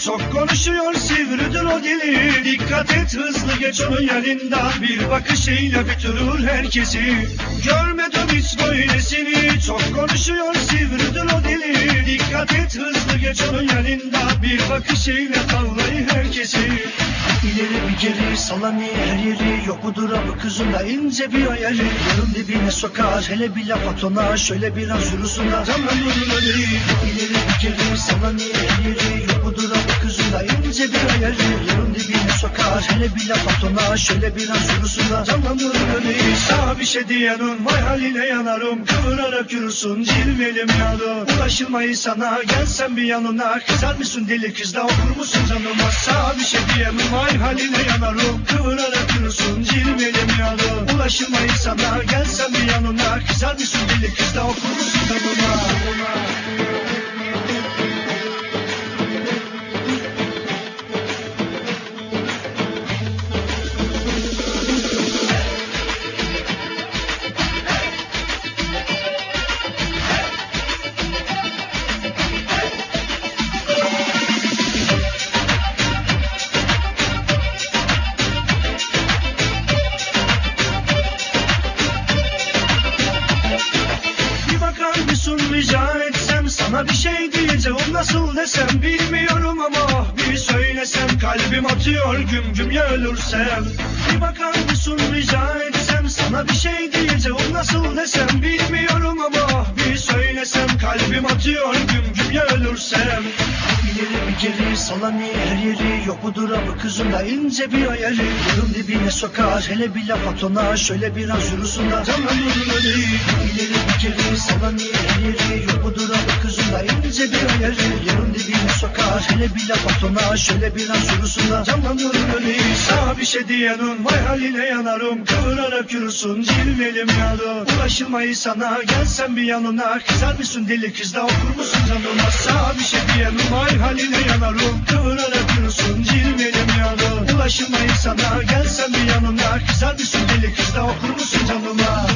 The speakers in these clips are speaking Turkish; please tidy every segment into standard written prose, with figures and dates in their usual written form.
Çok konuşuyor sivridir o dili. Dikkat et hızlı geç onun yanında. Bir bakışıyla bitirir herkesi. Görmedim hiç böylesini. Çok konuşuyor sivridir o dili. Dikkat et hızlı geç onun yanında. Bir bakışıyla tavlayı herkesi. İleri bir geri sallanıyor her yeri. Yok mudur bu kızın da ince bir ayarı. Yarın dibine sokar hele bir laf at ona. Şöyle biraz yürüsünler tamam öyle. İleri bir geri sallanıyor her yeri. Yok mudur bu kızın da ince bir ayarı. Yarın dibine sokar hele bir laf at ona. Şöyle biraz yürüsünler tamam öyle. Sağ bir şey diyenin vay haline yanarım. Kıvırarak yürüsün cilvelim yalı. Ulaşılmayı sana gelsen bir yanına. Kızar mısın deli kızla okur musun canıma. Sağ bir şey diyemem vay haline yanarım. Kıvırarak yürüsün cilvelim yalı. Ulaşılmayı sana gelsen bir yanına. Kızar mısın deli kızla okur musun canıma. Rica etsem sana bir şey diyeceğim nasıl desem bilmiyorum ama bir söylesem kalbim atıyor güm güm ya ölürsem. Bir bakar mısın rica etsem sana bir şey diyeceğim nasıl desem bilmiyorum ama bir söylesem kalbim atıyor güm güm ya ölürsem. İleri bir geri sallanıyor her yeri. Yok mudur bu kızın da ince bir ayarı. Yarın dibine sokar hele bir laf at ona. Şöyle biraz yürüsünler tamam öyle. İleri bir geri sallanıyor her yeri. Yok mudur bu kızın da ince bir ayarı. Yarın dibine sokar hele bir laf at ona. Şöyle biraz yürüsünler tamam öyle. Sağ bir şey diyenin vay haline yanarım. Kıvırarak yürüsün cilvelim yalı. Ulaşılmayı sana gelsen bir yanına. Kızar mısın deli kızla okur musun canıma. Sağ bir şey diyenin vay haline yanarım. Kıvırarak yürüsün cilvelim yalı. Ulaşılmayı sana gelsen bir yanına. Kızar mısın deli kızla okur musun canıma.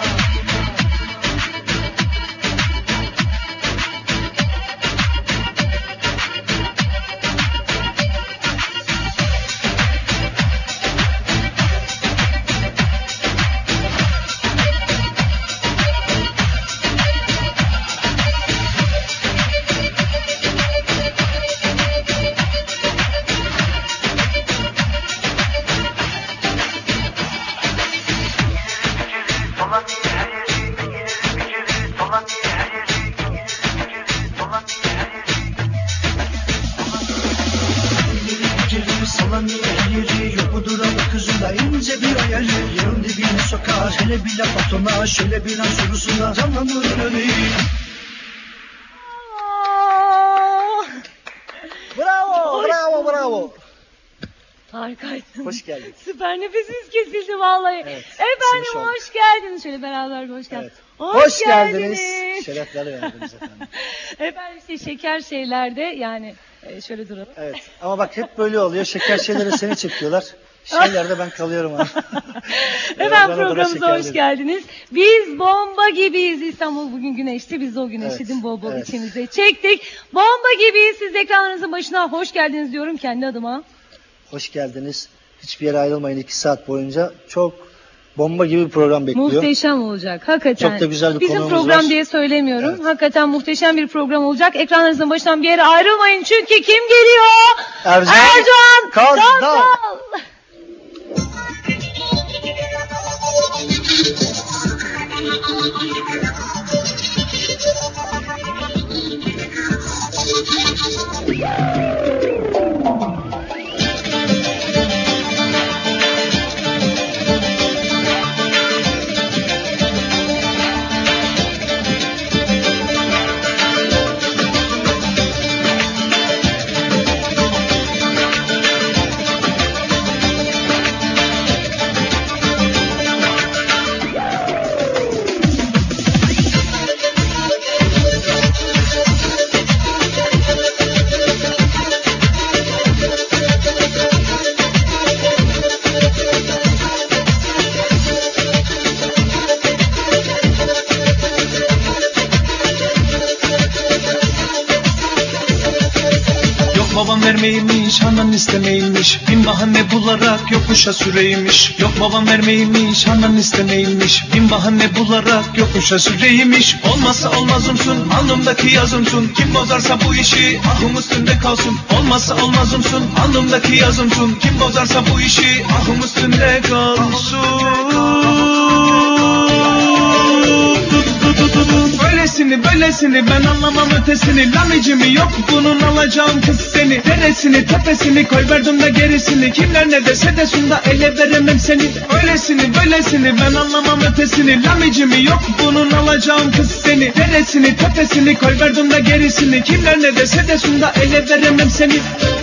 Hele bir laf at ona şöyle biraz yürüsünler tamam öyle. Bravo bravo bravo. Harikaysın. Hoş geldin. Süper, nefesimiz kesildi vallahi. Evet, Efendim hoş geldiniz. Şöyle beraber hoş geldiniz. Evet. Hoş geldiniz. Şerefler verdiniz efendim. Efendim işte şeker şeylerde yani şöyle duralım. Evet ama bak hep böyle oluyor. Şeker şeylere seni çekiyorlar. Şeylerde ben kalıyorum abi. Efendim programımıza hoş geldiniz. Biz bomba gibiyiz. İstanbul bugün güneşli. Biz de o güneşli evet, değil mi? Bol bol evet. içimize çektik. Bomba gibiyiz. Siz ekranlarınızın başına hoş geldiniz diyorum kendi adıma. Hoş geldiniz. Hiçbir yere ayrılmayın 2 saat boyunca. Çok bomba gibi bir program bekliyor. Muhteşem olacak. Hakikaten. Çok da güzel bir bizim konuğumuz program var. diye söylemiyorum. Evet. Hakikaten muhteşem bir program olacak. Ekranlarınızın başından bir yere ayrılmayın. Çünkü kim geliyor? Ercan Kazdal. vermeymiş, anan istemeymiş. Bin bahane bularak yokuşa süreymiş. Yok babam vermeymiş, anan istemeymiş. Bin bahane bularak yokuşa süreymiş. Olmazsa olmazımsın, alnımdaki yazımsın. Kim bozarsa bu işi ahım üstünde kalsın. Olmazsa olmazımsın, alnımdaki yazımsın. Kim bozarsa bu işi ahım üstünde kalsın. Öylesini böylesini ben anlamam ötesini. Lamicimi yok bunun, alacağım kız seni. Deresini tepesini koy verdim de gerisini. Kimler ne dese desin da ele veremem seni. Öylesini böylesini ben anlamam ötesini. Lamicimi yok bunun, alacağım kız seni. Deresini tepesini koy verdim de gerisini. Kimler ne dese desin da ele veremem seni.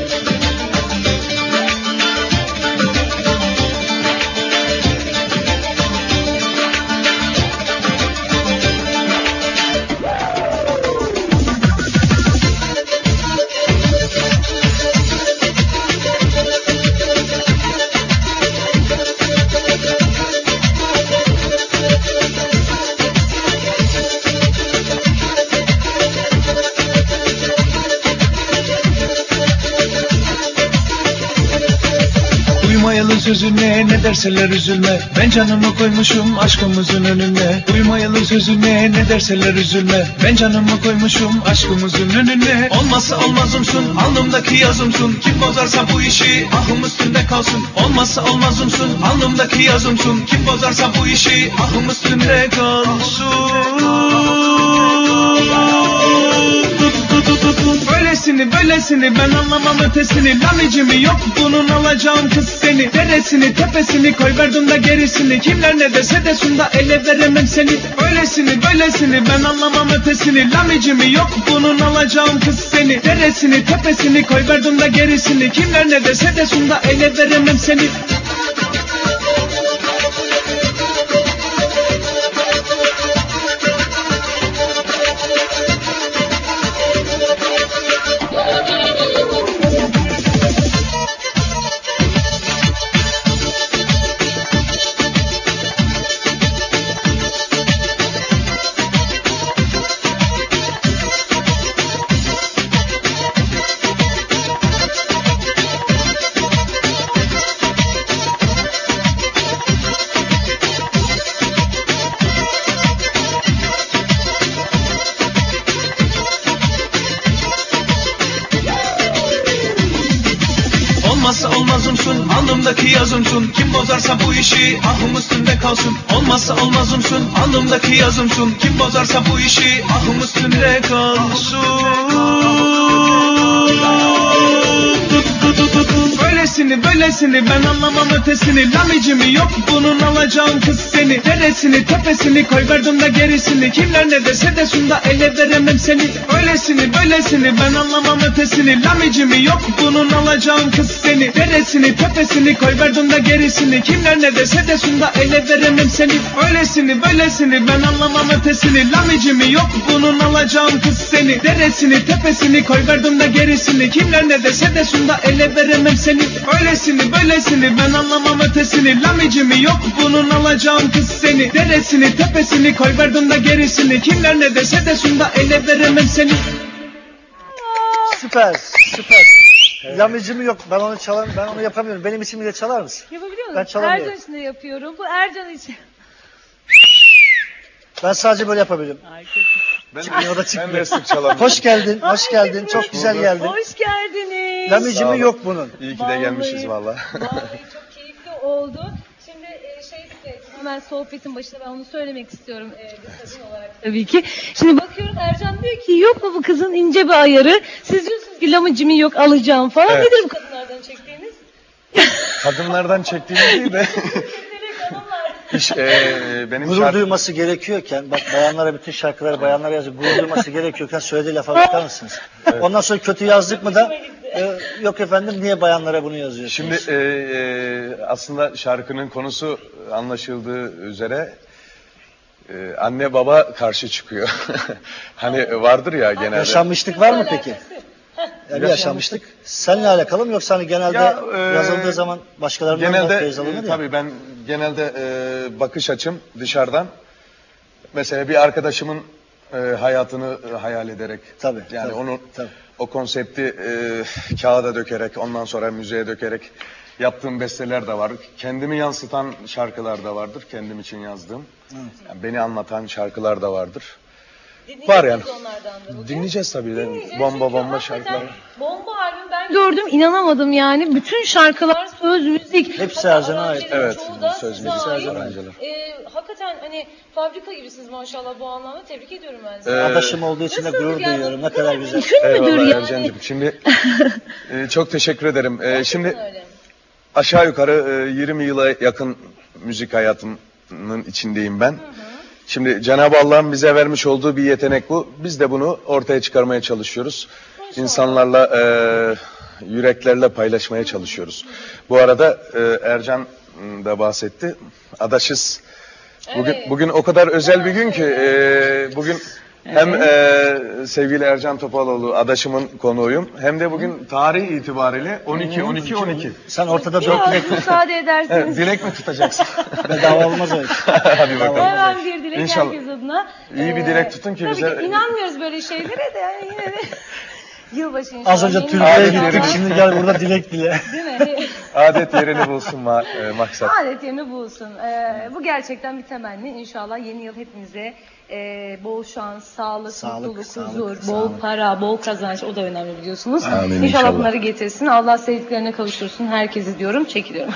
Uymayalı sözüne ne derseler üzülme. Ben canımı koymuşum aşkımızın önüne. Uymayalı sözüne ne derseler üzülme. Ben canımı koymuşum aşkımızın önüne. Olmazsa olmazımsın, alnımdaki yazımsın. Kim bozarsa bu işi ahım üstünde kalsın. Olmazsa olmazımsın, alnımdaki yazımsın. Kim bozarsa bu işi ahım üstünde kalsın. Öylesini böylesini ben anlamam ötesini. Lamicimi yok bunun, alacağım kız seni. Deresini tepesini koy verdim de gerisini. Kimler ne dese desin da ele veremem seni. Öylesini böylesini ben anlamam ötesini. Lamicimi yok bunun, alacağım kız seni. Deresini tepesini koy verdim de gerisini. Kimler ne dese desin da ele veremem seni. Olmazsa olmazımsın, alnımdaki yazımsın. Kim bozarsa bu işi ahım üstünde kalsın. Olmazsa olmazımsın, alnımdaki yazımsın. Kim bozarsa bu işi ahım üstünde kalsın. Öylesini böylesini ben anlamam ötesini. Lamicimi yok bunun, alacağım kız seni. Deresini tepesini koy verdim de gerisini. Kimler ne dese desin da ele veremem seni. Öylesini böylesini ben anlamam ötesini. Lamicimi yok bunun, alacağım kız seni. Deresini tepesini koy verdim de gerisini. Kimler ne dese desin da ele veremem seni. Öylesini böylesini ben anlamam ötesini. Lamicimi yok bunun, alacağım kız seni. Deresini tepesini koy verdim de gerisini. Kimler ne dese desin da ele veremem seni. Öylesini böylesini ben anlamam ötesini. Lamicimi yok bunun, alacağım kız seni. Deresini tepesini koy verdim de gerisini. Kimler ne dese desin da ele veremem seni. Süper, süper. Lamicimi yok. Ben onu ben onu yapamıyorum. Benim için bile çalar mısın? Yapabiliyor musun? Ben çalamıyorum. Ercan için de yapıyorum. Bu Ercan için. Ben sadece böyle yapabiliyorum. Çıkmıyor da çıkmıyor. Ben sık çalamıyorum. Hoş geldin, hoş geldin. Çok güzel geldin. Hoş geldiniz. Lamicimi yok bunun. İyi ki de gelmişiz valla. Vallahi çok keyifli oldu. Şimdi hemen sohbetin başında ben onu söylemek istiyorum bir kadın olarak tabii ki. Şimdi bakıyorum Ercan diyor ki yok mu bu kızın ince bir ayarı? Siz diyorsunuz ki lamicimi yok, alacağım falan. Evet. Nedir bu kadınlardan çektiğiniz? Kadınlardan çektiğimiz değil de benim Gurur duyması gerekiyorken, bak bayanlara bütün şarkıları bayanlara yazıyor. Gurur duyması gerekiyorken söylediği lafa bakar mısınız? Evet. Ondan sonra kötü yazdık mı da yok efendim niye bayanlara bunu yazıyorsunuz? Şimdi aslında şarkının konusu anlaşıldığı üzere anne baba karşı çıkıyor. Hani vardır ya genelde. Yaşanmışlık var mı peki? Yani yaşanmışlık. Seninle alakalı mı yoksa hani genelde yazıldığı zaman başkalarından da feyz alınır ya? Tabii ben genelde bakış açım dışarıdan. Mesela bir arkadaşımın hayatını hayal ederek. Tabii, yani tabii, onu tabii. o konsepti kağıda dökerek, ondan sonra müziğe dökerek yaptığım besteler de var. Kendimi yansıtan şarkılar da vardır. Kendim için yazdığım. Yani beni anlatan şarkılar da vardır. Var yani. Dinleyeceğiz tabii. Bomba şarkılar. Bomba albüm ben gördüm, inanamadım yani. Bütün şarkılar söz, müzik. Hepsi Ercan'a ait. Evet, Çoğu da söz, size müzik, ait. aranjeler. Hakikaten hani fabrika gibisiniz maşallah bu anlamda. Tebrik ediyorum ben sizi. Adaşım olduğu için de gurur duyuyorum. Ne kadar güzel. Mümkün müdür Eyvallah yani? Ercan'cığım. Şimdi çok teşekkür ederim. Şimdi Öyle. aşağı yukarı 20 yıla yakın müzik hayatımın içindeyim ben. Şimdi Cenab-ı Allah'ın bize vermiş olduğu bir yetenek bu. Biz de bunu ortaya çıkarmaya çalışıyoruz. İnsanlarla, yüreklerle paylaşmaya çalışıyoruz. Bu arada Ercan da bahsetti. Adaşız. Bugün o kadar özel bir gün ki bugün hem sevgili Ercan Topaloğlu adaşımın konuğuyum, hem de bugün tarih itibariyle 12. Sen ortada dört Biraz dilek tut. müsaade ederseniz. Evet, dilek mi tutacaksın? Bedava olmaz öyle. Hadi bakalım. Hemen bir dilek İnşallah. herkes adına. İyi bir dilek tutun ki tabii bize... ki inanmıyoruz böyle şeylere de yani yine de. Yılbaşı inşallah. Az önce yeni Türkiye'ye yılda gittik. Şimdi gel burada dilek dile. Değil mi? Adet yerini bulsun maksat. Adet yerini bulsun. Bu gerçekten bir temenni. İnşallah yeni yıl hepimize bol şans, sağlık, mutluluk, huzur, bol para, bol kazanç, o da önemli biliyorsunuz. Amin, İnşallah inşallah. bunları getirsin. Allah sevdiklerine kavuştursun. Herkesi diyorum. Çekiliyorum.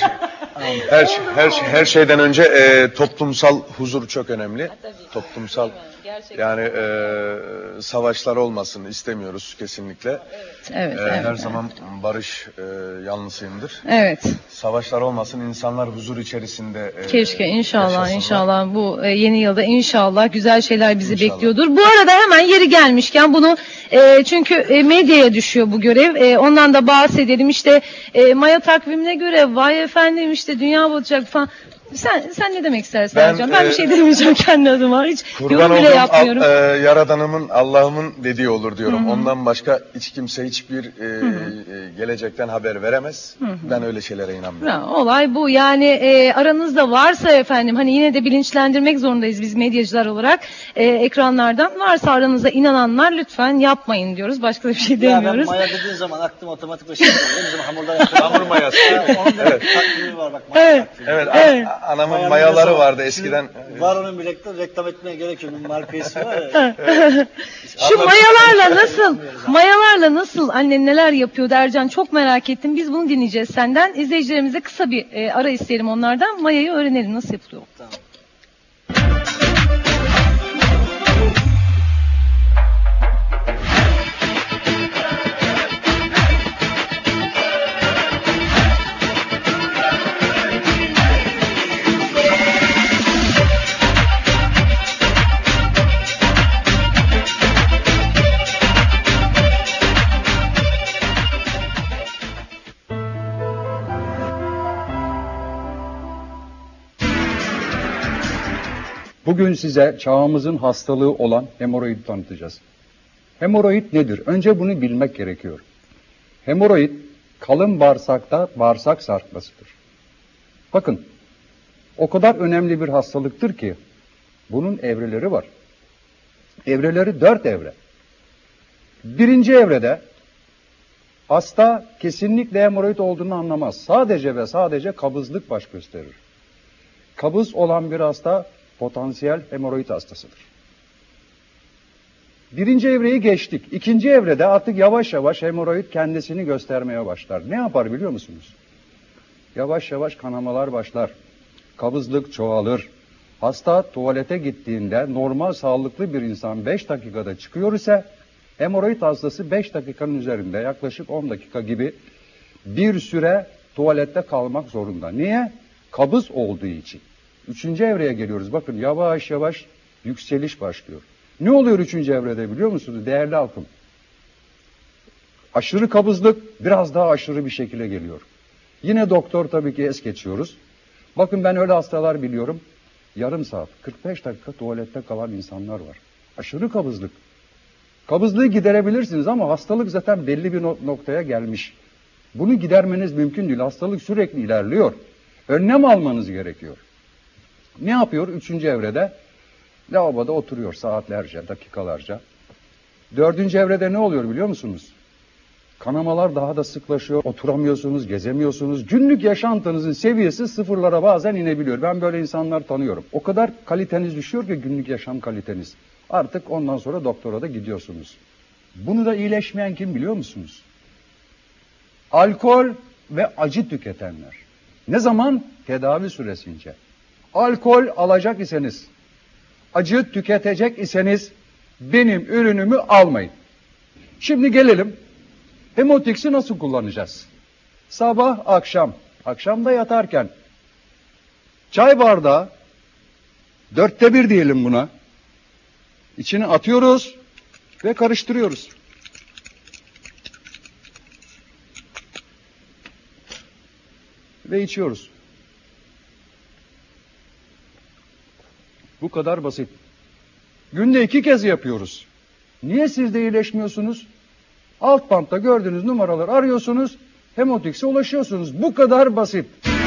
Her şeyden önce toplumsal huzur çok önemli. Tabii. Toplumsal, Gerçekten. yani savaşlar olmasın istemiyoruz kesinlikle. Evet. Her zaman barış yanlısıyımdır. Evet. Savaşlar olmasın, insanlar huzur içerisinde Keşke yaşasınlar. inşallah bu yeni yılda inşallah güzel şeyler bizi İnşallah. bekliyordur. Bu arada hemen yeri gelmişken bunu çünkü medyaya düşüyor bu görev. Ondan da bahsedelim. İşte Maya takvimine göre vay efendim işte dünya batacak falan. Sen ne demek istersin Ercan? Ben bir şey demeyeceğim kendi adıma. Hiç Kurban yorum bile olduğum yapmıyorum. Yaradanımın, Allah'ımın dediği olur diyorum. Ondan başka hiç kimse hiçbir gelecekten haber veremez. Ben öyle şeylere inanmıyorum. Ya, olay bu. Yani aranızda varsa efendim hani yine de bilinçlendirmek zorundayız biz medyacılar olarak. Ekranlardan varsa aranızda inananlar lütfen yapmayın diyoruz. Başka da bir şey Ya ben demiyoruz. maya dediğin zaman aklım otomatik şey geliyor. Bizim hamurlar yapıyor. Hamur mayası. Onun da takvimi var bak. Maya Evet. takvimi. Evet, anamın Mayanın mayaları yazı- vardı Şimdi eskiden. Var onun bir reklam etmeye gerek yok. Marka ismi var ya. Şu mayalarla nasıl annen neler yapıyor Ercan, çok merak ettim. Biz bunu dinleyeceğiz senden. İzleyicilerimize kısa bir ara isteyelim onlardan. Mayayı öğrenelim nasıl yapılıyor. Tamam. Bugün size çağımızın hastalığı olan hemoroidi tanıtacağız. Hemoroid nedir? Önce bunu bilmek gerekiyor. Hemoroid kalın bağırsakta bağırsak sarkmasıdır. Bakın, o kadar önemli bir hastalıktır ki bunun evreleri var. Evreleri 4 evre. Birinci evrede hasta kesinlikle hemoroid olduğunu anlamaz. Sadece ve sadece kabızlık baş gösterir. Kabız olan bir hasta potansiyel hemoroid hastasıdır. Birinci evreyi geçtik. İkinci evrede artık yavaş yavaş hemoroid kendisini göstermeye başlar. Ne yapar biliyor musunuz? Yavaş yavaş kanamalar başlar. Kabızlık çoğalır. Hasta tuvalete gittiğinde normal sağlıklı bir insan 5 dakikada çıkıyor ise hemoroid hastası 5 dakikanın üzerinde yaklaşık 10 dakika gibi bir süre tuvalette kalmak zorunda. Niye? Kabız olduğu için. Üçüncü evreye geliyoruz. Bakın yavaş yavaş yükseliş başlıyor. Ne oluyor üçüncü evrede biliyor musunuz değerli halkım? Aşırı kabızlık biraz daha aşırı bir şekilde geliyor. Yine doktor tabii ki es geçiyoruz. Bakın ben öyle hastalar biliyorum. Yarım saat, 45 dakika tuvalette kalan insanlar var. Aşırı kabızlık. Kabızlığı giderebilirsiniz ama hastalık zaten belli bir noktaya gelmiş. Bunu gidermeniz mümkün değil. Hastalık sürekli ilerliyor. Önlem almanız gerekiyor. Ne yapıyor? Üçüncü evrede lavaboda oturuyor saatlerce, dakikalarca. 4. evrede ne oluyor biliyor musunuz? Kanamalar daha da sıklaşıyor, oturamıyorsunuz, gezemiyorsunuz. Günlük yaşantınızın seviyesi sıfırlara bazen inebiliyor. Ben böyle insanlar tanıyorum. O kadar kaliteniz düşüyor ki günlük yaşam kaliteniz. Artık ondan sonra doktora da gidiyorsunuz. Bunu da iyileşmeyen kim biliyor musunuz? Alkol ve acı tüketenler. Ne zaman? Tedavi süresince. Alkol alacak iseniz, acı tüketecek iseniz benim ürünümü almayın. Şimdi gelelim. Hemotix'i nasıl kullanacağız? Sabah, akşam. Akşamda yatarken çay bardağı 1/4 diyelim buna. İçine atıyoruz ve karıştırıyoruz. Ve içiyoruz. Bu kadar basit. Günde 2 kez yapıyoruz. Niye siz de iyileşmiyorsunuz? Alt bantta gördüğünüz numaraları arıyorsunuz, Hemotix'e ulaşıyorsunuz. Bu kadar basit.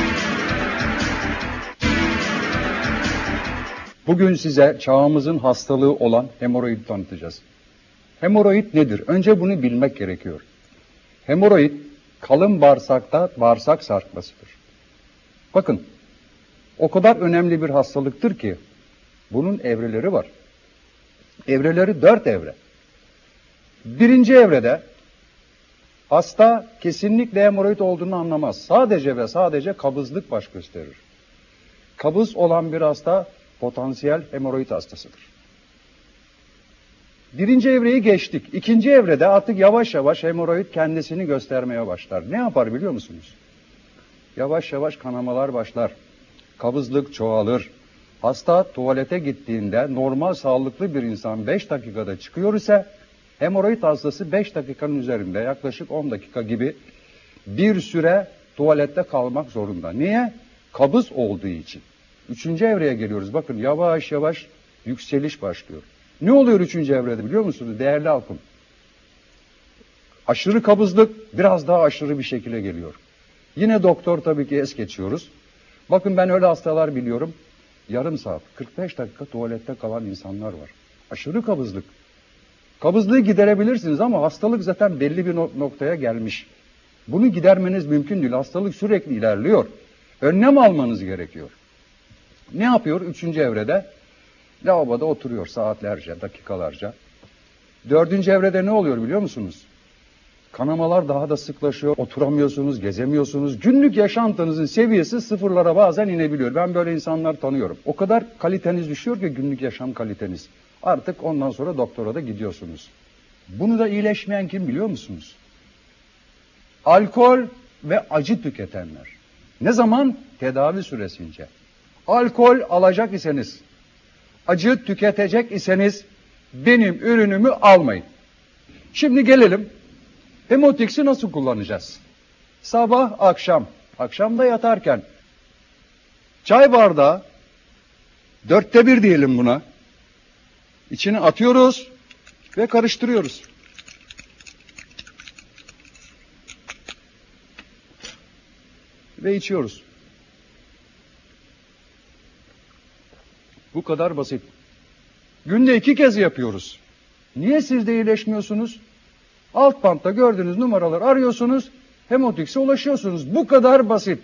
Bugün size çağımızın hastalığı olan hemoroid tanıtacağız. Hemoroid nedir? Önce bunu bilmek gerekiyor. Hemoroid, kalın bağırsakta bağırsak sarkmasıdır. Bakın, o kadar önemli bir hastalıktır ki, bunun evreleri var. Evreleri 4 evre. 1. evrede hasta kesinlikle hemoroid olduğunu anlamaz. Sadece ve sadece kabızlık baş gösterir. Kabız olan bir hasta potansiyel hemoroid hastasıdır. 1. evreyi geçtik. 2. evrede artık yavaş yavaş hemoroid kendisini göstermeye başlar. Ne yapar biliyor musunuz? Yavaş yavaş kanamalar başlar. Kabızlık çoğalır. Hasta tuvalete gittiğinde normal sağlıklı bir insan 5 dakikada çıkıyor ise hemoroid hastası 5 dakikanın üzerinde yaklaşık 10 dakika gibi bir süre tuvalette kalmak zorunda. Niye? Kabız olduğu için. 3. evreye geliyoruz. Bakın yavaş yavaş yükseliş başlıyor. Ne oluyor 3. evrede biliyor musunuz? Değerli halkım. Aşırı kabızlık biraz daha aşırı bir şekilde geliyor. Yine doktor tabii ki es geçiyoruz. Bakın ben öyle hastalar biliyorum. Yarım saat, 45 dakika tuvalette kalan insanlar var. Aşırı kabızlık. Kabızlığı giderebilirsiniz ama hastalık zaten belli bir noktaya gelmiş. Bunu gidermeniz mümkün değil. Hastalık sürekli ilerliyor. Önlem almanız gerekiyor. Ne yapıyor 3. evrede? Lavaboda oturuyor saatlerce, dakikalarca. 4. evrede ne oluyor biliyor musunuz? Kanamalar daha da sıklaşıyor. Oturamıyorsunuz, gezemiyorsunuz. Günlük yaşantınızın seviyesi sıfırlara bazen inebiliyor. Ben böyle insanlar tanıyorum. O kadar kaliteniz düşüyor ki günlük yaşam kaliteniz. Artık ondan sonra doktora da gidiyorsunuz. Bunu da iyileşmeyen kim biliyor musunuz? Alkol ve acı tüketenler. Ne zaman? Tedavi süresince. Alkol alacak iseniz, acı tüketecek iseniz benim ürünümü almayın. Şimdi gelelim. Hemotix'i nasıl kullanacağız? Sabah, akşam. Akşamda yatarken çay bardağı 1/4 diyelim buna. İçine atıyoruz ve karıştırıyoruz. Ve içiyoruz. Bu kadar basit. Günde 2 kez yapıyoruz. Niye siz de iyileşmiyorsunuz? Alt bantta gördüğünüz numaraları arıyorsunuz, Hemotix'e ulaşıyorsunuz. Bu kadar basit.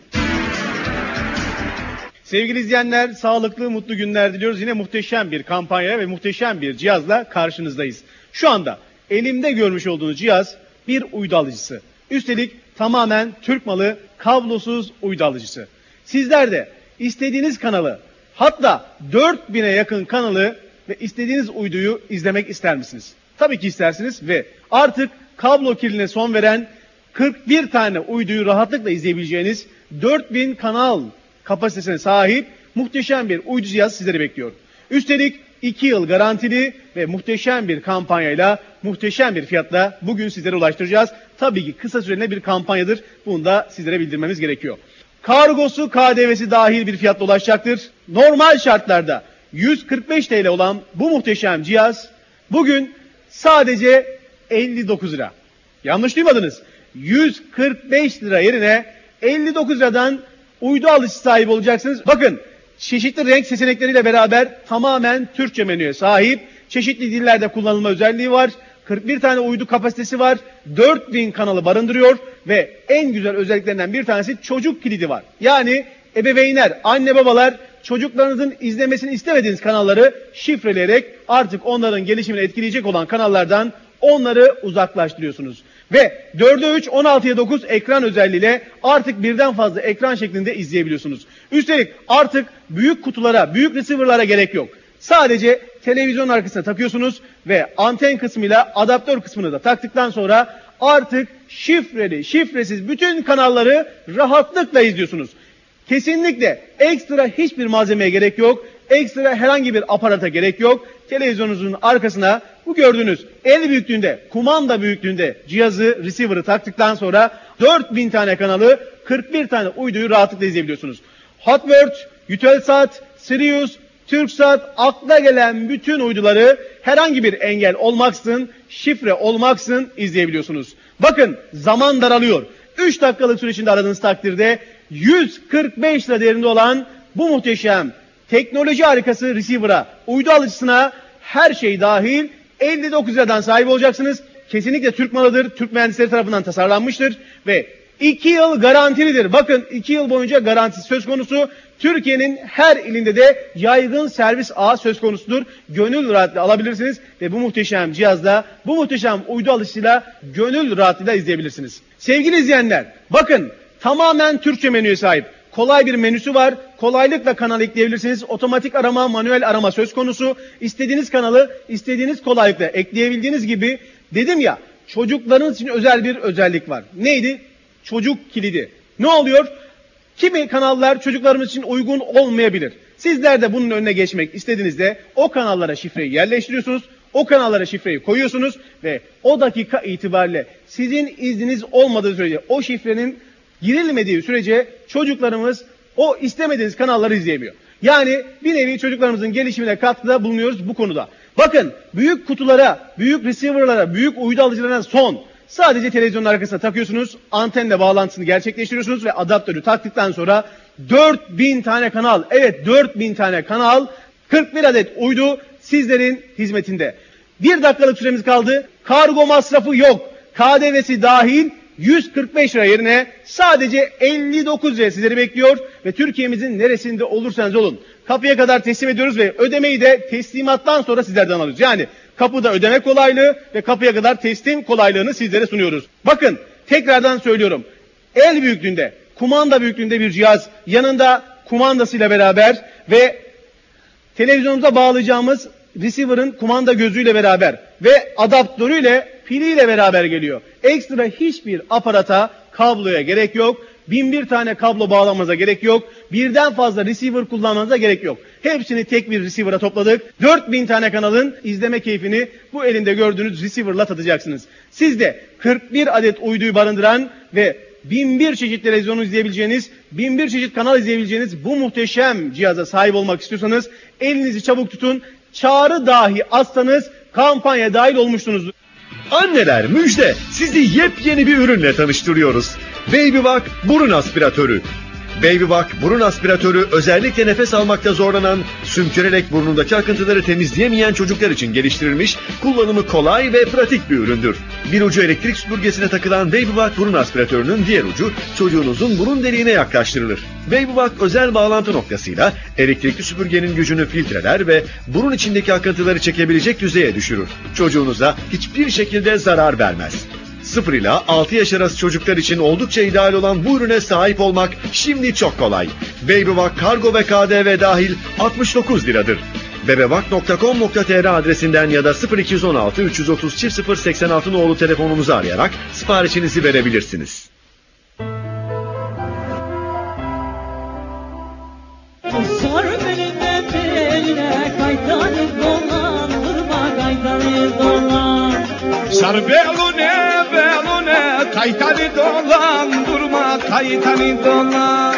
Sevgili izleyenler, sağlıklı, mutlu günler diliyoruz. Yine muhteşem bir kampanya ve muhteşem bir cihazla karşınızdayız. Şu anda elimde görmüş olduğunuz cihaz bir uydu alıcısı. Üstelik tamamen Türk malı kablosuz uydu alıcısı. Sizler de istediğiniz kanalı, hatta 4000'e yakın kanalı ve istediğiniz uyduyu izlemek ister misiniz? Tabii ki istersiniz ve artık kablo kirliliğine son veren 41 tane uyduyu rahatlıkla izleyebileceğiniz 4000 kanal kapasitesine sahip muhteşem bir uydu cihazı sizleri bekliyor. Üstelik 2 yıl garantili ve muhteşem bir kampanyayla, muhteşem bir fiyatla bugün sizlere ulaştıracağız. Tabii ki kısa süreli bir kampanyadır. Bunu da sizlere bildirmemiz gerekiyor. Kargosu, KDV'si dahil bir fiyatla ulaşacaktır. Normal şartlarda 145 TL olan bu muhteşem cihaz bugün sadece 59 lira. Yanlış duymadınız. 145 lira yerine 59 liradan uydu alıcısı sahibi olacaksınız. Bakın, çeşitli renk seçenekleriyle beraber tamamen Türkçe menüye sahip. Çeşitli dillerde kullanılma özelliği var. 41 tane uydu kapasitesi var. 4000 kanalı barındırıyor ve en güzel özelliklerinden bir tanesi çocuk kilidi var. Yani ebeveynler, anne babalar çocuklarınızın izlemesini istemediğiniz kanalları şifreleyerek artık onların gelişimini etkileyecek olan kanallardan onları uzaklaştırıyorsunuz. Ve 4'e 3, 16'ya 9 ekran özelliğiyle artık birden fazla ekran şeklinde izleyebiliyorsunuz. Üstelik artık büyük kutulara, büyük receiver'lara gerek yok. Sadece televizyon arkasına takıyorsunuz ve anten kısmıyla adaptör kısmını da taktıktan sonra artık şifreli, şifresiz bütün kanalları rahatlıkla izliyorsunuz. Kesinlikle ekstra hiçbir malzemeye gerek yok. Ekstra herhangi bir aparata gerek yok. Televizyonunuzun arkasına bu gördüğünüz el büyüklüğünde, kumanda büyüklüğünde cihazı, receiver'ı taktıktan sonra 4000 tane kanalı, 41 tane uyduyu rahatlıkla izleyebiliyorsunuz. Hotbird, Eutelsat, Sirius, Turksat, akla gelen bütün uyduları herhangi bir engel olmaksızın, şifre olmaksızın izleyebiliyorsunuz. Bakın zaman daralıyor. 3 dakikalık süre içinde aradığınız takdirde 145 lira değerinde olan bu muhteşem teknoloji harikası receiver'a, uydu alıcısına her şey dahil 59 liradan sahip olacaksınız. Kesinlikle Türk malıdır. Türk mühendisleri tarafından tasarlanmıştır ve 2 yıl garantilidir. Bakın 2 yıl boyunca garantisi söz konusu. Türkiye'nin her ilinde de yaygın servis ağı söz konusudur. Gönül rahatlığıyla alabilirsiniz ve bu muhteşem cihazda, bu muhteşem uydu alıcısıyla gönül rahatlığıyla izleyebilirsiniz. Sevgili izleyenler, bakın tamamen Türkçe menüye sahip. Kolay bir menüsü var. Kolaylıkla kanal ekleyebilirsiniz. Otomatik arama, manuel arama söz konusu. İstediğiniz kanalı istediğiniz kolaylıkla ekleyebildiğiniz gibi, dedim ya, çocuklarınız için özel bir özellik var. Neydi? Çocuk kilidi. Ne oluyor? Kimi kanallar çocuklarımız için uygun olmayabilir. Sizler de bunun önüne geçmek istediğinizde o kanallara şifreyi yerleştiriyorsunuz. O kanallara şifreyi koyuyorsunuz ve o dakika itibariyle sizin izniniz olmadığı sürece, o şifrenin girilmediği sürece çocuklarımız o istemediğiniz kanalları izleyemiyor. Yani bir nevi çocuklarımızın gelişimine katkıda bulunuyoruz bu konuda. Bakın büyük kutulara, büyük receiver'lara, büyük uydu alıcılarına son. Sadece televizyonun arkasına takıyorsunuz, antenle bağlantısını gerçekleştiriyorsunuz ve adaptörü taktıktan sonra 4000 tane kanal, evet 4000 tane kanal, 41 adet uydu sizlerin hizmetinde. 1 dakikalık süremiz kaldı. Kargo masrafı yok. KDV'si dahil 145 lira yerine sadece 59 lira sizleri bekliyor ve Türkiye'mizin neresinde olursanız olun kapıya kadar teslim ediyoruz ve ödemeyi de teslimattan sonra sizlerden alıyoruz. Yani kapıda ödeme kolaylığı ve kapıya kadar teslim kolaylığını sizlere sunuyoruz. Bakın tekrardan söylüyorum. El büyüklüğünde, kumanda büyüklüğünde bir cihaz, yanında kumandasıyla beraber ve televizyonumuza bağlayacağımız receiver'ın kumanda gözüyle beraber ve adaptörüyle, piliyle beraber geliyor. Ekstra hiçbir aparata, kabloya gerek yok. 1001 tane kablo bağlamanıza gerek yok. Birden fazla receiver kullanmanıza gerek yok. Hepsini tek bir receiver'a topladık. 4000 tane kanalın izleme keyfini bu elinde gördüğünüz receiver'la tadacaksınız. Siz de 41 adet uyduyu barındıran ve 1001 çeşit televizyonu izleyebileceğiniz, 1001 çeşit kanal izleyebileceğiniz bu muhteşem cihaza sahip olmak istiyorsanız elinizi çabuk tutun. Çağrı dahi atsanız kampanya dahil olmuşsunuz. Anneler müjde, sizi yepyeni bir ürünle tanıştırıyoruz. Babyvac burun aspiratörü. Babyvac burun aspiratörü özellikle nefes almakta zorlanan, sümkürerek burnundaki akıntıları temizleyemeyen çocuklar için geliştirilmiş, kullanımı kolay ve pratik bir üründür. Bir ucu elektrik süpürgesine takılan Babyvac burun aspiratörünün diğer ucu çocuğunuzun burun deliğine yaklaştırılır. Babyvac özel bağlantı noktasıyla elektrikli süpürgenin gücünü filtreler ve burun içindeki akıntıları çekebilecek düzeye düşürür. Çocuğunuza hiçbir şekilde zarar vermez. 0 ila 6 yaş arası çocuklar için oldukça ideal olan bu ürüne sahip olmak şimdi çok kolay. Babyvac kargo ve KDV dahil 69 liradır. bebevac.com.tr adresinden ya da 0216 330 0086 nolu telefonumuzu arayarak siparişinizi verebilirsiniz. Sor beline beline kaytanı dolan, durma kaytanı dolan. Sar belune belune kaytanı dolan, durma kaytanı dolan.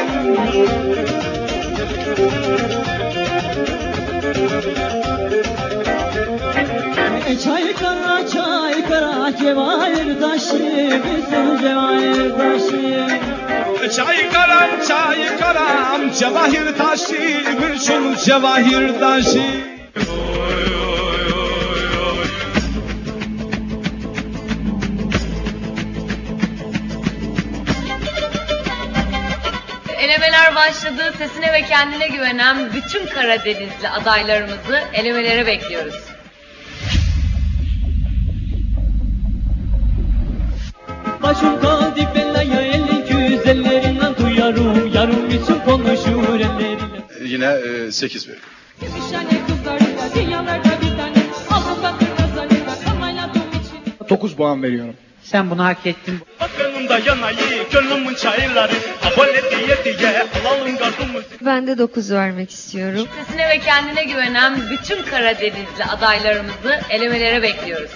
Çay kara cevahir taşı, bizim cevahir taşı. Çay karam cevahir taşı, bizim cevahir taşı. Elemeler başladı. Sesine ve kendine güvenen bütün Karadenizli adaylarımızı elemelere bekliyoruz. Başım kaldı belaya 50-200 ellerinden duyarım. Yarım için konuşur elleriyle. Yine 8 veriyorum. Gümüşhane kızlarıyla dünyalarda bir tane. Alnından kırmızılarıyla kamayladım için. 9 puan veriyorum. Sen bunu hak ettin. Bakınımda yanayı, gönlümün çayırları. Abone diye alalım gardımızı. Ben de 9 vermek istiyorum. Sesine ve kendine güvenen bütün Karadenizli adaylarımızı elemelere bekliyoruz.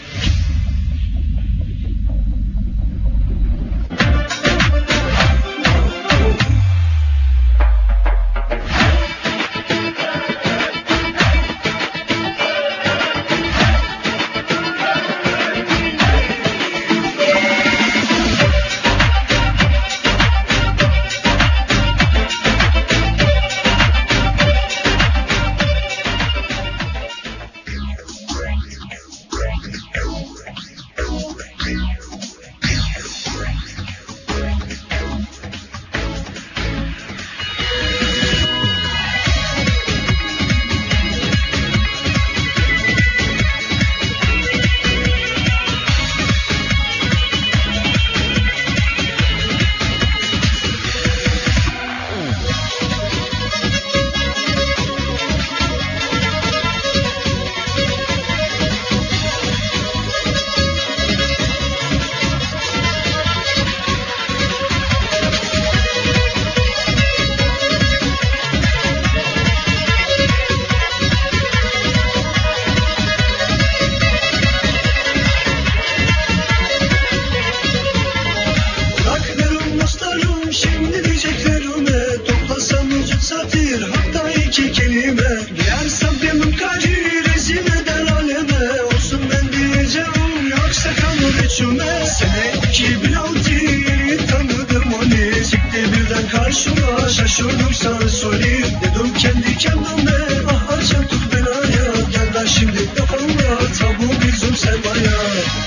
Şaşırdım sana sorayım dedim kendi kendime. Ah acaba tut belaya. Gel ver şimdi kafamda tabu bizim sevmaya.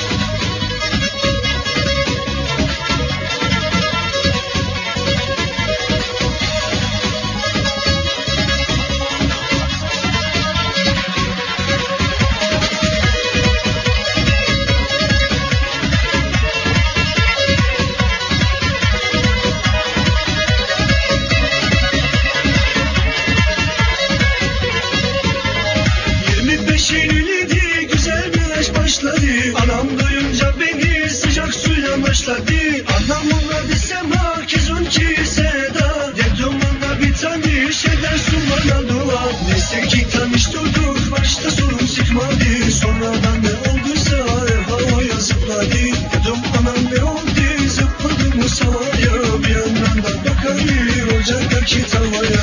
Anam duyunca beni sıcak suyla başladı. Anamına desem herkes ki seda. Dedim ona bir tane şeyden sunmana dua. Neyse ki tanıştırdık başta sorun çıkmadı. Sonradan ne olduysa havaya zıpladı. Dedim anam ne oldu zıpladı mı savaya. Bir yandan da bakayım ocaktaki tavaya.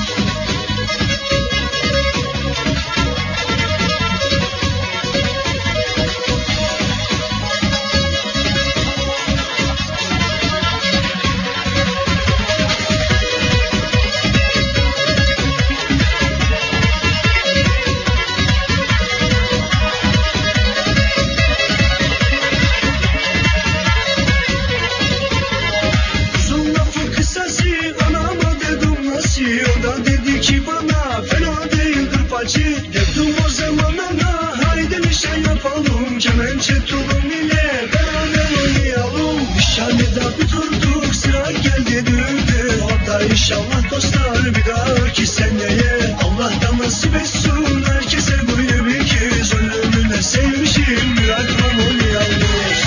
O da dedi ki bana fena değildir paçı. Dedim o zaman ana haydi nişan yapalım. Kemençe tulum ile beraber oynayalım. Nişanlıda bir durduk sıra geldi düğüne. O da inşallah dostlar bir dahaki seneye. Allah nasip etsin herkese böyle bir kez. Ölümüne sevmişim bırakmam onu yalnız.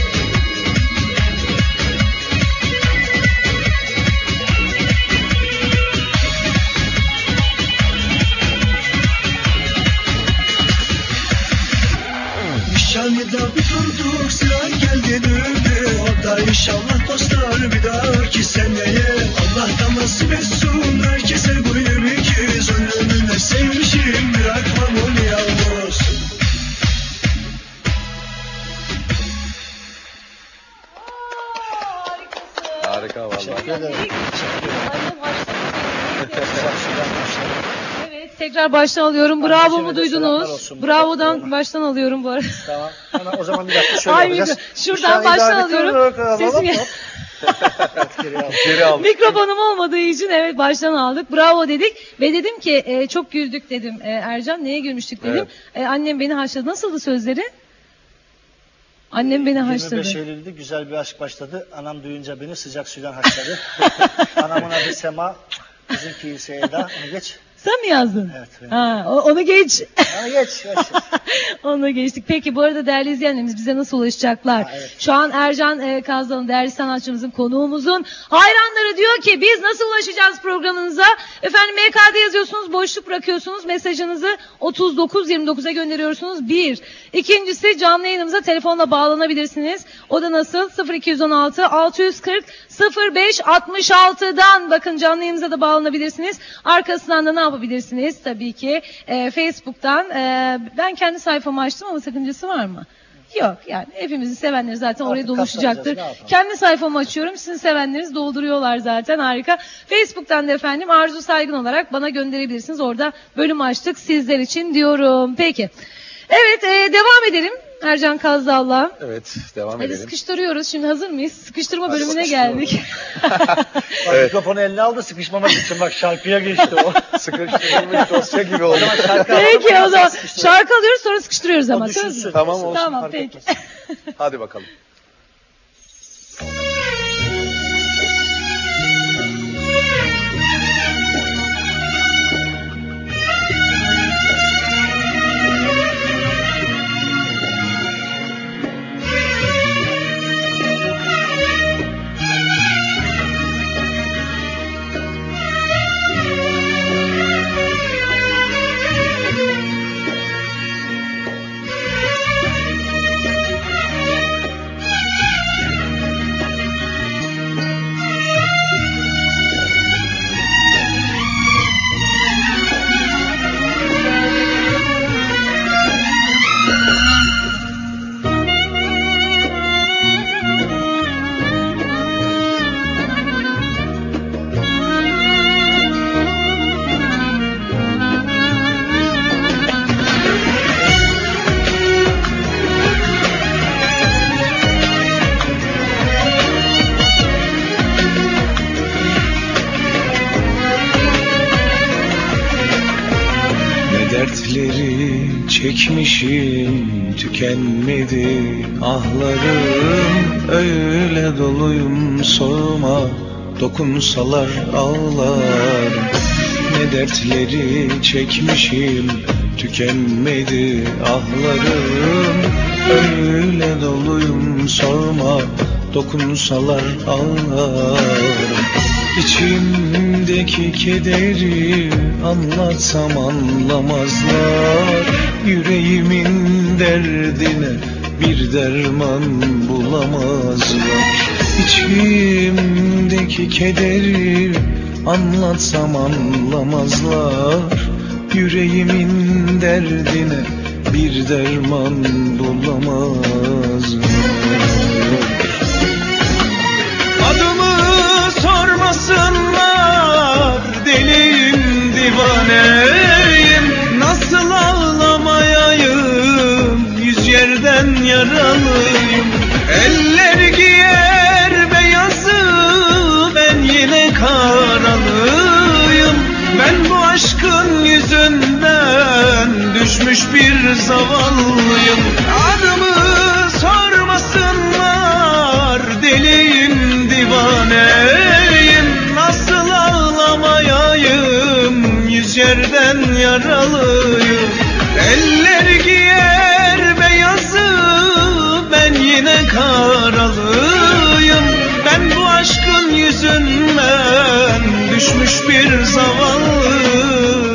Nişanlıda bir durduk sıra geldi düğüne. O da inşallah dostlar bir dahaki seneye. Allah nasip etsin herkese böyle bir kez. Ölümüne sevmişim bırakmam onu yalnız. Harika vallahi. Teşekkür ederim. Evet, tekrar baştan alıyorum. Bravo mu duydunuz? Bravo'dan baştan alıyorum bu arada. Tamam. Hemen o zaman bir dakika şöyle Ay, yapacağız. şuradan baştan alıyorum. Sesimi... Geri aldım. Mikrofonum olmadığı için evet baştan aldık. Bravo dedik ve dedim ki çok güldük dedim. Ercan neye gülmüştük dedim. Annem beni haşladı. Nasıldı sözleri? Annem beni haşladı. 25 Eylül'de güzel bir aşk başladı. Anam duyunca beni sıcak suyla haşladı. Anamın adı Sema, bizimki ise Eda. Onu geç. Sen mi yazdın? Evet. Ha, onu geç. Onu geç. Onu geçtik. Peki bu arada değerli izleyenlerimiz bize nasıl ulaşacaklar? Evet. Şu an Ercan Kazdan'ın, değerli sanatçımızın, konuğumuzun hayranları diyor ki biz nasıl ulaşacağız programınıza? Efendim MK'da yazıyorsunuz, boşluk bırakıyorsunuz, mesajınızı 3929'a gönderiyorsunuz. Bir. İkincisi canlı yayınımıza telefonla bağlanabilirsiniz. O da nasıl? 0216 640 0566'dan bakın canlı yayınımıza da bağlanabilirsiniz. Arkasından da ne yapabilirsiniz? Tabii ki Facebook'tan ben kendi sayfamı açtım ama sakıncası var mı? Yok yani hepimizi sevenleri zaten oraya doluşacaktır. Kendi sayfamı açıyorum. Sizin sevenleriniz dolduruyorlar zaten. Harika. Facebook'tan da efendim Arzu Saygın olarak bana gönderebilirsiniz. Orada bölüm açtık sizler için diyorum. Peki. Evet devam edelim. Ercan Kazdal'la. Evet, devam edelim. Sıkıştırıyoruz. Şimdi hazır mıyız? Sıkıştırma bölümüne geldik. Evet. Mikrofonu eline aldı sıkışmamak için. Bak şarkıya geçti o. Sıkıştırılmış dosya gibi oldu. Peki o zaman şarkı alıyoruz sonra sıkıştırıyoruz ama. Tamam olsun. Tamam peki. Hadi bakalım. Dertleri çekmişim tükenmedi ahlarım öyle doluyum sorma dokunsalar ağlarım. Ne dertleri çekmişim tükenmedi ahlarım öyle doluyum sorma dokunsalar ağlarım. İçimdeki kederi anlatsam anlamazlar. Yüreğimin derdine bir derman bulamazlar. İçimdeki kederi anlatsam anlamazlar. Yüreğimin derdine bir derman bulamazlar. Adımı sormasınlar, deliyim, divaneyim. Nasıl ağlamayayım, yüz yerden yaralıyım. Eller giyer beyazı, ben yine karalıyım. Ben bu aşkın yüzünden düşmüş bir zavallıyım. Adımı sormasınlar, deliyim, divaneyim. Nasıl ağlamayayım, yüz yerden yaralıyım. Eller giyer beyazı, ben yine karalıyım. Ben bu aşkın yüzünden düşmüş bir zavallıyım.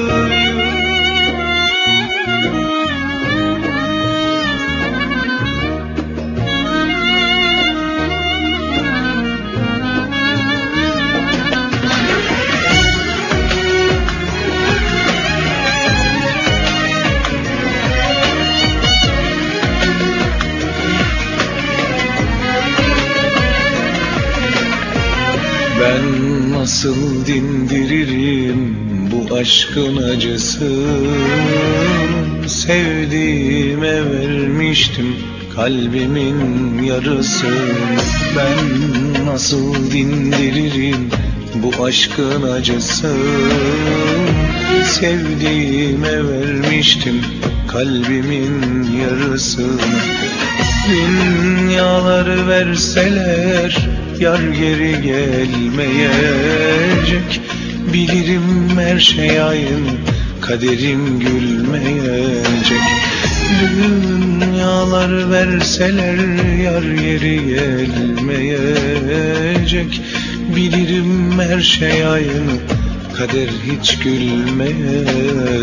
Ben nasıl dindiririm bu aşkın acısını? Sevdiğime vermiştim kalbimin yarısını. Ben nasıl dindiririm bu aşkın acısını? Sevdiğime vermiştim kalbimin yarısını. Dünyaları verseler yar geri gelmeyecek. Bilirim her şey aynı, kaderim gülmeyecek. Dünyaları verseler yar geri gelmeyecek. Bilirim her şey aynı, kader hiç gülmeyecek.